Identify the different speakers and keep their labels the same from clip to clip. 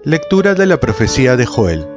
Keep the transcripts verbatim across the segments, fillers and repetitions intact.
Speaker 1: Lectura de la profecía de Joel.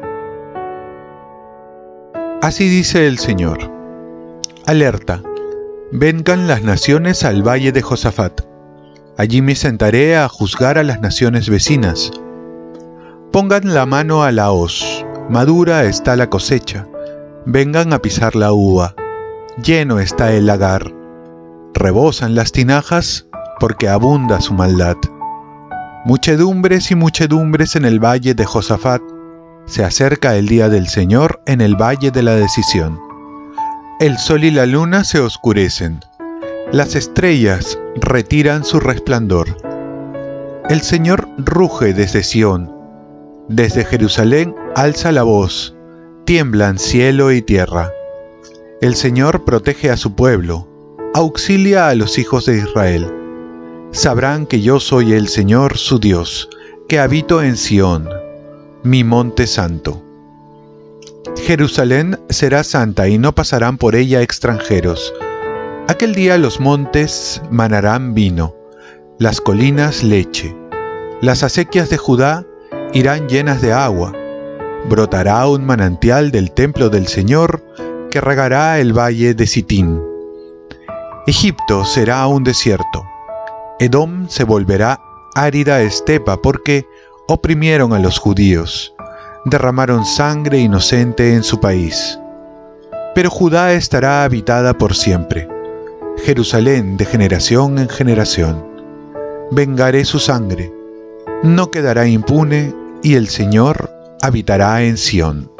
Speaker 1: Así dice el Señor: Alerta, vengan las naciones al valle de Josafat. Allí me sentaré a juzgar a las naciones vecinas. Pongan la mano a la hoz, madura está la cosecha. Vengan a pisar la uva, lleno está el lagar. Rebosan las tinajas, porque abunda su maldad. Muchedumbres y muchedumbres en el valle de Josafat. Se acerca el día del Señor en el valle de la decisión. El sol y la luna se oscurecen. Las estrellas retiran su resplandor. El Señor ruge desde Sión. Desde Jerusalén alza la voz. Tiemblan cielo y tierra. El Señor protege a su pueblo. Auxilia a los hijos de Israel. Sabrán que yo soy el Señor su Dios, que habito en Sión, mi monte santo. Jerusalén será santa y no pasarán por ella extranjeros. Aquel día los montes manarán vino, las colinas leche. Las acequias de Judá irán llenas de agua. Brotará un manantial del templo del Señor que regará el valle de Sitín. Egipto será un desierto. Edom se volverá árida estepa porque oprimieron a los judíos, derramaron sangre inocente en su país. Pero Judá estará habitada por siempre, Jerusalén de generación en generación. Vengaré su sangre, no quedará impune, y el Señor habitará en Sión.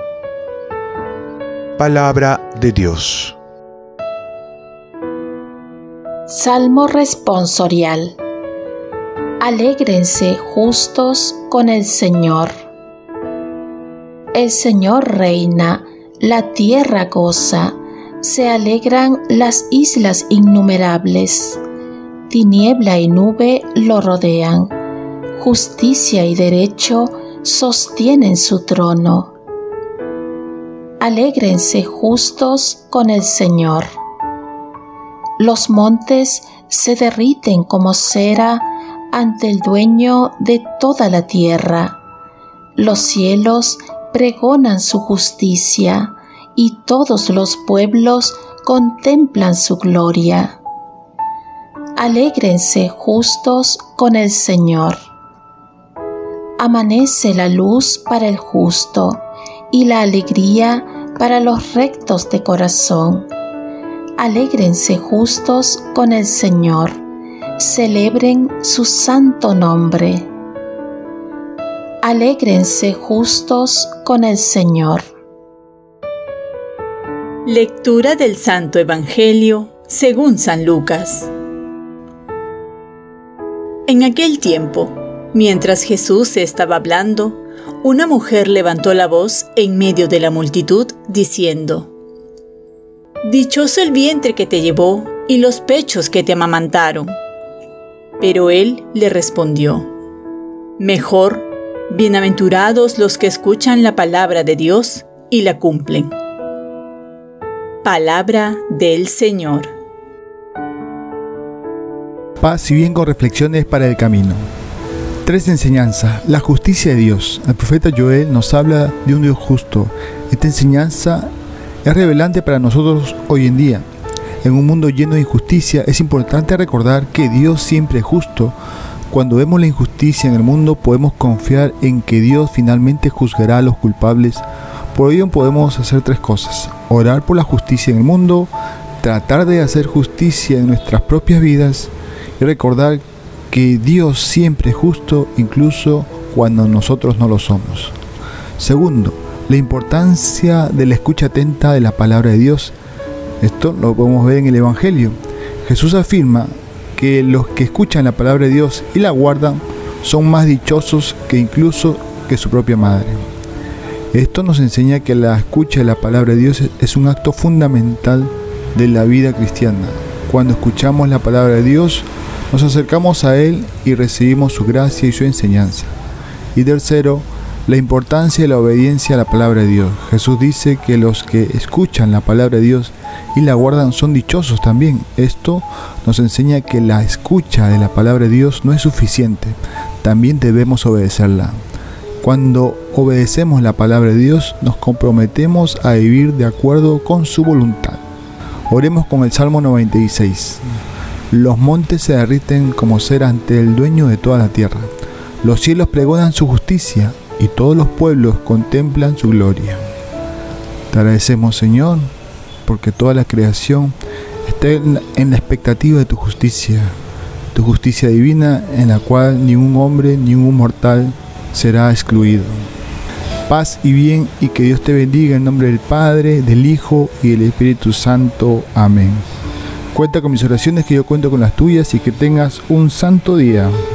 Speaker 1: Palabra de Dios.
Speaker 2: Salmo responsorial. Alégrense justos con el Señor. El Señor reina, la tierra goza, se alegran las islas innumerables. Tiniebla y nube lo rodean, justicia y derecho sostienen su trono. Alégrense justos con el Señor. Los montes se derriten como cera ante el dueño de toda la tierra. Los cielos pregonan su justicia y todos los pueblos contemplan su gloria. Alégrense justos con el Señor. Amanece la luz para el justo y la alegría para los rectos de corazón. Alégrense justos con el Señor, celebren su santo nombre. Alégrense justos con el Señor.
Speaker 3: Lectura del Santo Evangelio según San Lucas. En aquel tiempo, mientras Jesús estaba hablando, una mujer levantó la voz en medio de la multitud, diciendo: Dichoso el vientre que te llevó y los pechos que te amamantaron. Pero él le respondió: Mejor, bienaventurados los que escuchan la palabra de Dios y la cumplen. Palabra del Señor.
Speaker 4: Paz y bien con reflexiones para el camino. Tres enseñanzas. La justicia de Dios. El profeta Joel nos habla de un Dios justo. Esta enseñanza es revelante para nosotros hoy en día. En un mundo lleno de injusticia, es importante recordar que Dios siempre es justo. Cuando vemos la injusticia en el mundo, podemos confiar en que Dios finalmente juzgará a los culpables. Por ello podemos hacer tres cosas: orar por la justicia en el mundo, tratar de hacer justicia en nuestras propias vidas y recordar que Dios siempre es justo, incluso cuando nosotros no lo somos. Segundo, la importancia de la escucha atenta de la palabra de Dios. Esto lo podemos ver en el Evangelio. Jesús afirma que los que escuchan la palabra de Dios y la guardan son más dichosos que incluso que su propia madre. Esto nos enseña que la escucha de la palabra de Dios es un acto fundamental de la vida cristiana. Cuando escuchamos la palabra de Dios, nos acercamos a Él y recibimos su gracia y su enseñanza. Y tercero, la importancia de la obediencia a la palabra de Dios. Jesús dice que los que escuchan la palabra de Dios y la guardan son dichosos también. Esto nos enseña que la escucha de la palabra de Dios no es suficiente, también debemos obedecerla. Cuando obedecemos la palabra de Dios, nos comprometemos a vivir de acuerdo con su voluntad. Oremos con el Salmo noventa y seis. Los montes se derriten como cera ante el dueño de toda la tierra. Los cielos pregonan su justicia y todos los pueblos contemplan su gloria. Te agradecemos, Señor, porque toda la creación está en la expectativa de tu justicia, tu justicia divina en la cual ningún hombre, ningún mortal será excluido. Paz y bien, y que Dios te bendiga en nombre del Padre, del Hijo y del Espíritu Santo. Amén. Cuenta con mis oraciones, que yo cuento con las tuyas, y que tengas un santo día.